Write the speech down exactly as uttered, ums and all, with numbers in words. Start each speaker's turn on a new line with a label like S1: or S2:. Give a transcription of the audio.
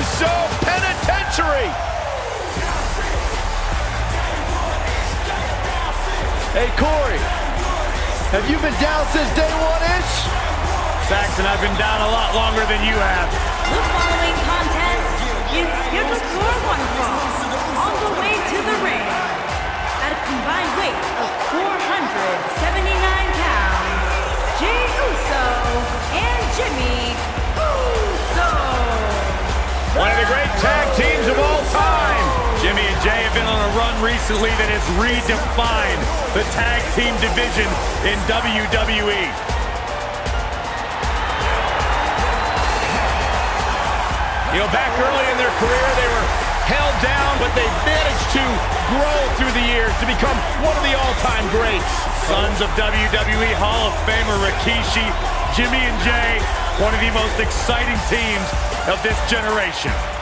S1: Uso penitentiary. Hey, Corey, have you been down since day one-ish?
S2: Saxton, I've been down a lot longer than you have.
S3: The following contest is scheduled for one fall all the way to the ring at a combined weight of four hundred seventy-nine pounds. Jey Uso and Jimmy Uso.
S2: One of the great tag teams of all time. Jimmy and Jey have been on a run recently that has redefined the tag team division in W W E. You know, back early in their career, they were held down, but they managed to grow through the years to become one of the all-time greats. Sons of W W E Hall of Famer Rikishi, Jimmy and Jey, one of the most exciting teams of this generation.